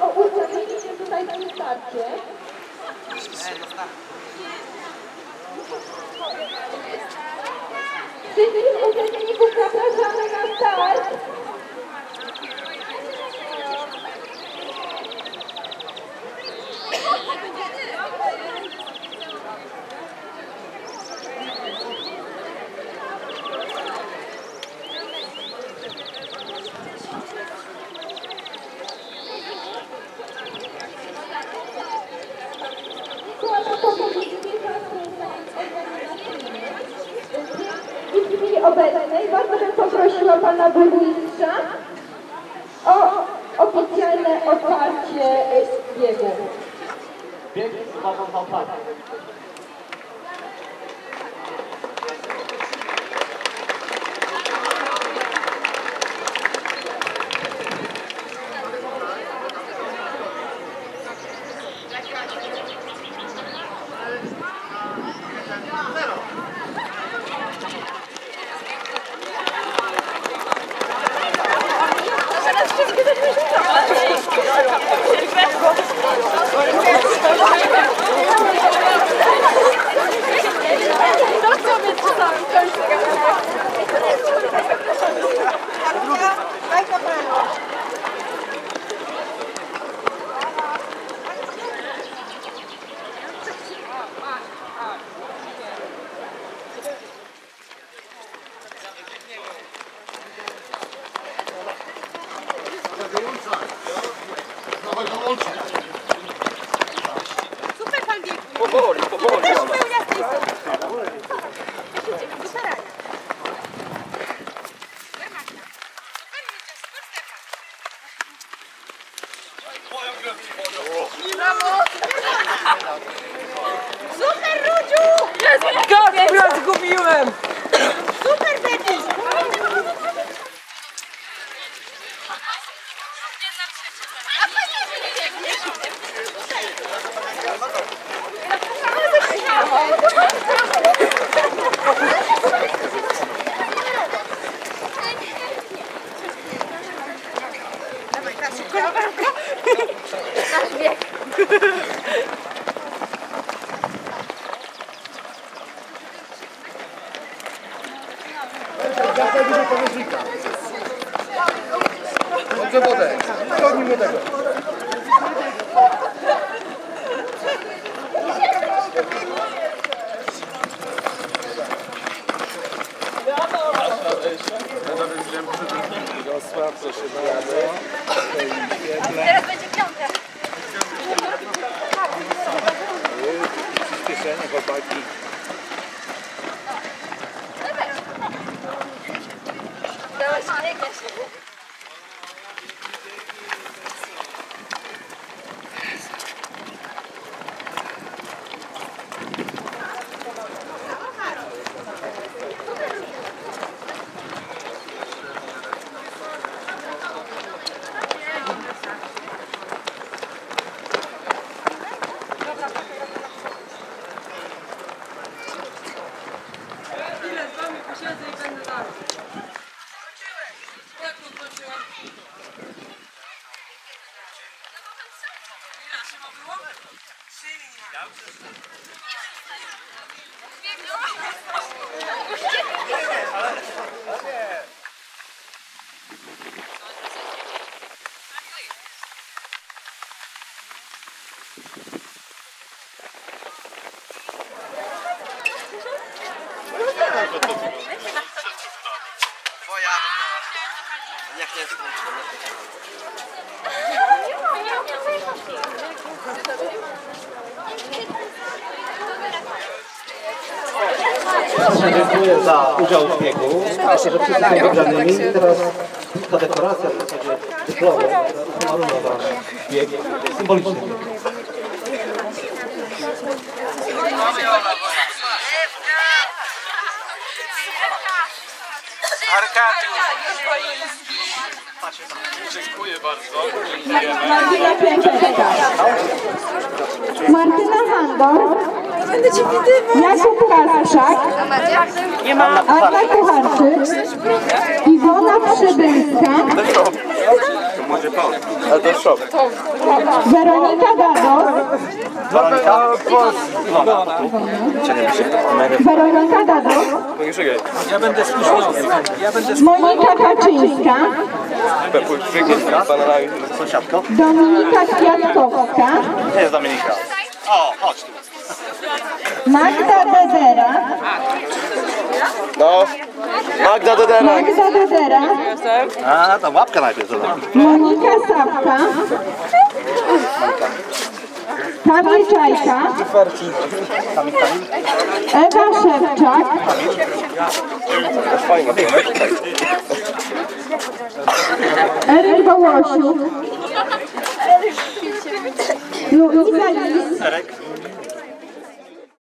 o ustawienie się tutaj na starcie. Wszystkich uczestników zapraszamy na start. W chwili obecnej bardzo bym poprosiła pana burmistrza o oficjalne otwarcie biegu. Bieg uważam za otwarcie. Super pan biegnie. Powoli. Brawo! Super, Rudziu! Ja zgubiłem! Super, Betty! Dawaj, teraz szybko. Nasz bieg. Zawsze dużo powierzchnika. Dobrze wodę. Ciągnij do tego. Proszę bardzo. Teraz będzie piątka. Przyspieszenie, chłopaki. Dałaś biegniesz. Chwilę z wami posiedzę i będę dalej. Jak odłączyłam? Ile trzeba było? 3 Twoja. Jak nie skończymy. Dziękuję za udział w biegu. Proszę, że wszyscy wygranymi. Teraz ta dekoracja w zasadzie dyplomu. Umarunowa bieg symboliczny. Dziękuję bardzo. Martyna Klęczewska. Martyna Handor. Jakub Kasprzak. Anna Kucharczyk. Iwona Przybylska. Ale to jest szok. Weronika Gado. Weronika Gado. Ja będę słuszny. Ja będę Monika Kaczyńska. sąsiadką. Dominika Kwiatkowska. Nie jest Dominika. O, chodź tu. Magda Dedera. No. Magda Dedera. Magda Dedera. A, to łapka najpierw zadam. Monika Sapka. Kamil Czajka. Ewa Szewczak. Eryk Wołosiuk. Luiza Lis.